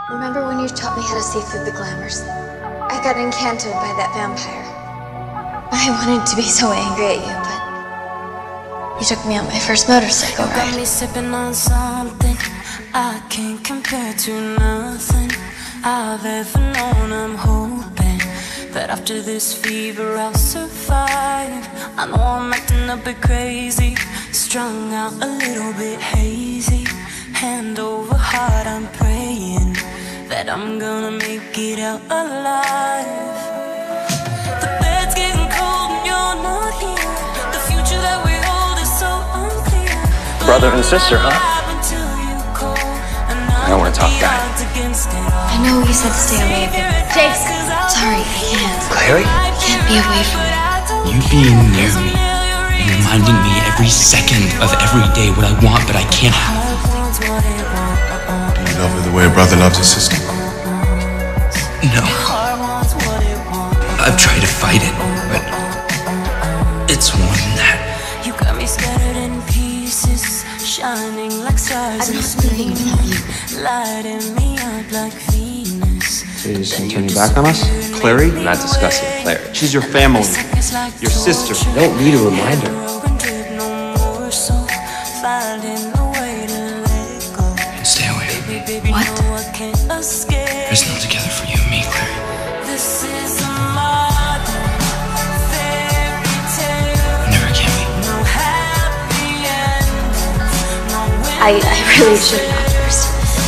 Remember when you taught me how to see through the glamours? I got enchanted by that vampire. I wanted to be so angry at you, but you took me on my first motorcycle ride. Got me sipping on something I can't compare to nothing I've ever known. I'm hoping that after this fever I'll survive. I know I'm acting a bit crazy, strung out a little bit hazy. Hand over heart, I'm praying that I'm gonna make it out alive. The bed's getting cold and you're not here. The future that we hold is so unclear. Brother and sister, huh? I don't want to talk back. I know you said to stay away, but Jace, sorry, I can't. Clary? I can't be away from you. You being near me and reminding me every second of every day what I want but I can't have. Do you love her the way a brother loves his sister? No. I've tried to fight it, but it's more than that. You got me scattered in pieces, shining like stars. I'm not moving without you. Lighting me up like Venus. So you just gonna turn your back on us? Clary? I'm not discussing Clary. She's your family, your sister. You don't need a reminder. Stay away from me. What? There's no together for you and me, Clary. Never can be. I really should have knocked first.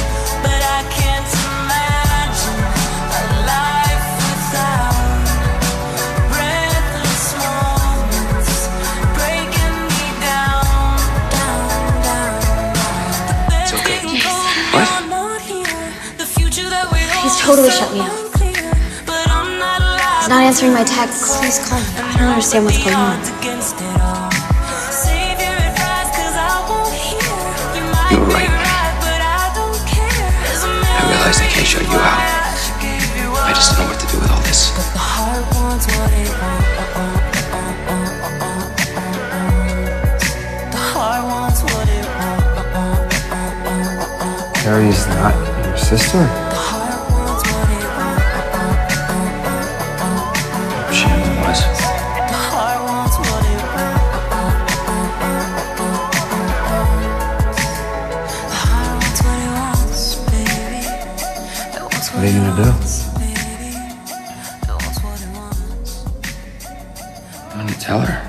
It's okay. What? He's totally shut me out. He's not answering my texts. Please call me. I don't understand what's going on. You were right. I realized I can't shut you out. I just don't know what to do with all this. Clary's not your sister? She never was. What are you gonna do? I'm gonna tell her.